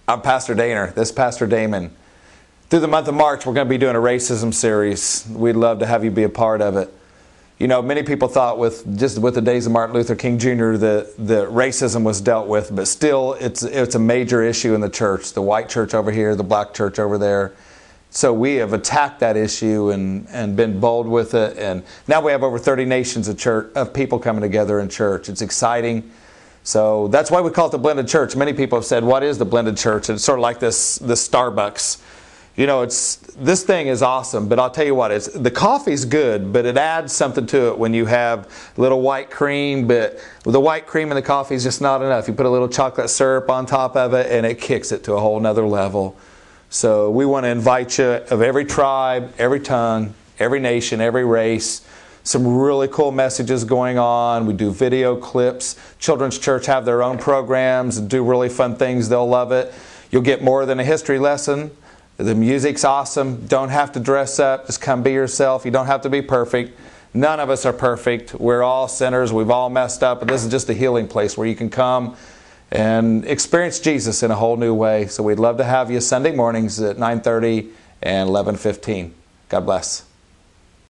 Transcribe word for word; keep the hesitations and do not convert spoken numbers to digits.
I'm Pastor Daner. This is Pastor Damon. Through the month of March, we're going to be doing a racism series. We'd love to have you be a part of it. You know, many people thought with just with the days of Martin Luther King Junior that the racism was dealt with, but still it's it's a major issue in the church. The white church over here, the black church over there. So we have attacked that issue and, and been bold with it. And now we have over thirty nations of church of people coming together in church. It's exciting. So that's why we call it the blended church. Many people have said, what is the blended church? And it's sort of like this, this Starbucks. You know, it's this thing is awesome, but I'll tell you what, it's the coffee's good, but it adds something to it when you have a little white cream, but the white cream in the coffee is just not enough. You put a little chocolate syrup on top of it, and it kicks it to a whole nother level. So we want to invite you of every tribe, every tongue, every nation, every race. Some really cool messages going on. We do video clips. Children's Church have their own programs and do really fun things. They'll love it. You'll get more than a history lesson. The music's awesome. Don't have to dress up. Just come be yourself. You don't have to be perfect. None of us are perfect. We're all sinners. We've all messed up. And this is just a healing place where you can come and experience Jesus in a whole new way. So we'd love to have you Sunday mornings at nine thirty and eleven fifteen. God bless.